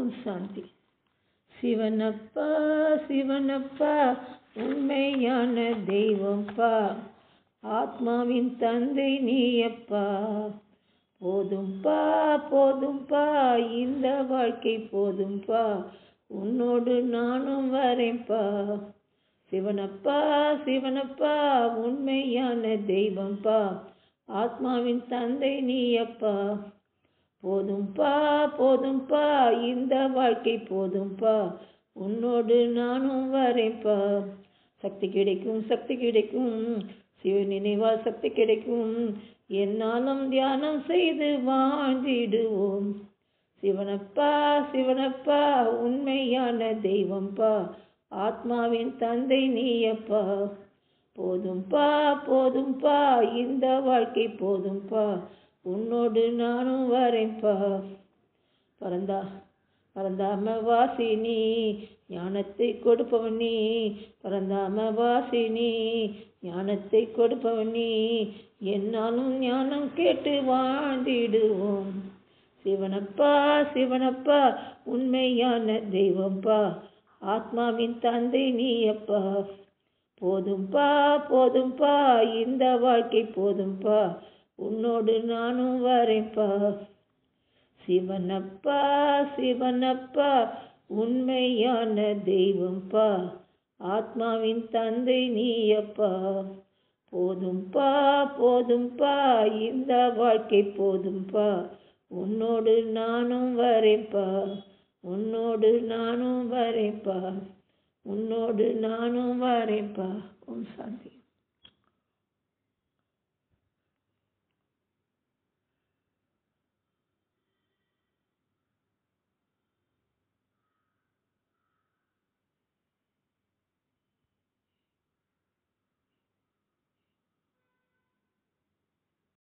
ஓம் சாந்தி. சிவனப்பா சிவனப்பா உண்மையான தெய்வம்பா, ஆத்மாவின் தந்தை நீயப்பா. போதும்பா போதும்பா இந்த வாழ்க்கை போதும்பா, உன்னோடு நானும் வரேன்பா. சிவனப்பா சிவனப்பா உண்மையான தெய்வம்பா, ஆத்மாவின் தந்தை நீயப்பா. போதும்பா போதும்பா இந்த வாழ்க்கை போதும்பா, உன்னோடு நானும் வரேன்பா. சக்தி கிடைக்கும் சிவ நினைவால் சக்தி கிடைக்கும், என்னாலும் தியானம் செய்து வாழ்ந்திடுவோம். சிவனப்பா சிவனப்பா உண்மையான தெய்வம்பா, ஆத்மாவின் தந்தை நீயப்பா. போதும்பா போதும்பா இந்த வாழ்க்கை போதும்பா, உன்னோடு நானும் வரேன்பா. பரந்தாம வாசினி ஞானத்தை கொடுப்பவனி, பரந்தாம வாசினி ஞானத்தை கொடுப்பவனி, என்னாலும் ஞானம் கேட்டு வாழ்ந்திடுவோம். சிவனப்பா சிவனப்பா உண்மையான தெய்வம்பா, ஆத்மாவின் தந்தை நீயப்பா. போதும்பா போதும்பா இந்த வாழ்க்கை போதும்பா, உன்னோடு நானும் வரேன்பா. சிவனப்பா சிவனப்பா உண்மையான தெய்வம்பா, ஆத்மாவின் தந்தை நீயப்பா. போதும்பா போதும்பா இந்த வாழ்க்கை போதும்பா, உன்னோடு நானும் வரேன்பா. உன்னோடு நானும் வரேன்பா. உன்னோடு நானும் வரேன்பா. ஓம் சாந்தி.